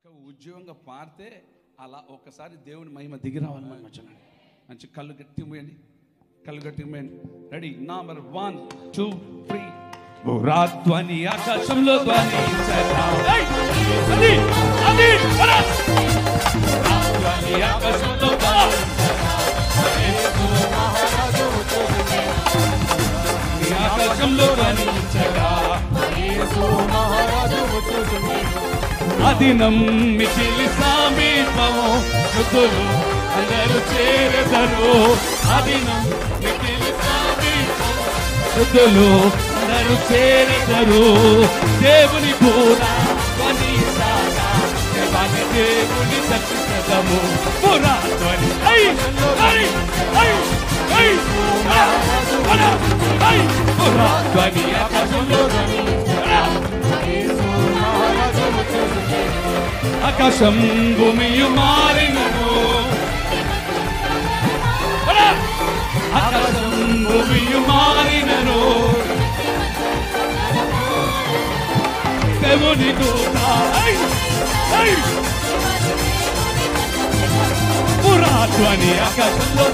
ఉద్యోగంగా పారితే అలా ఒకసారి దేవుని మహిమ దిగి రావాలి మన మధ్యన. మంచి కళ్ళు గట్టి మూయండి, కళ్ళు గట్టి మూయండి. Ready, number 1 2 3. ధ్వని ఆకాశంలో ధ్వనించగా, ఆకాశంలో ఆకాశంలో ధ్వనించగా, అదినం మికిలి సమీపము, మృతులు అందరూ చేరెదరు. అదినం మికిలి సమీపము, మృతులు అందరూ చేరెదరు. దేవుని పూరా ధ్వని సాగా, దేవాని దేవుని దర్శించదము. పూరా ధ్వని పూరా ధ్వని ఆకాశంలో ఆకాశం భూమియు మారినను, ఆకాశం భూమియు మారినను. దేవుని దూత పురాధ్వని ఆకాశంలో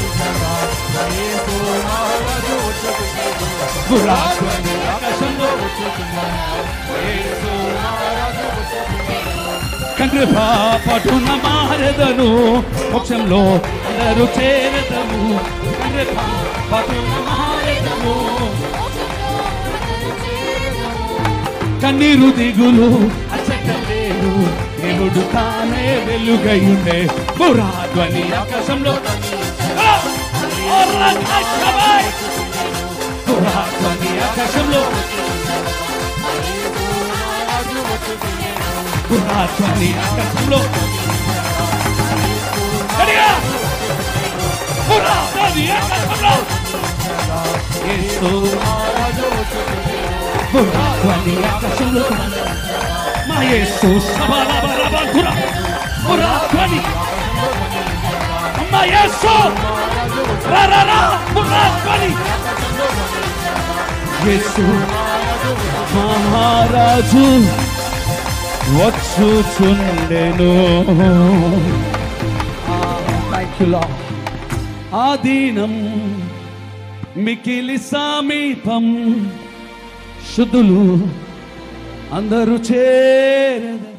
పురాధ్వని ఆకాశంలో కండ్రి పటున మారెదను, మోక్షంలో అందరూ చేరెదము. కండ్రి పటున మారెదను, కన్నీరు దిగులు అచ్చటలేరు, దేవుడు తానే వెలుగయుండే. పురాధ్వని ఆకాశంలో పురాధ్వని ఆకాశంలో పురాధ్వని ఆకాశంలో పురాధ్వని ఆకాశంలో పురాధ్వని ఆకాశంలో మా యేసు సబలబలబల పురాధ్వని మా యేసు రరరా పురాధ్వని యేసు మహారాజు వచ్చుచుండెను. ఆదీనం మికిలి సమీపం, శుద్ధులు అందరూ చేరెద.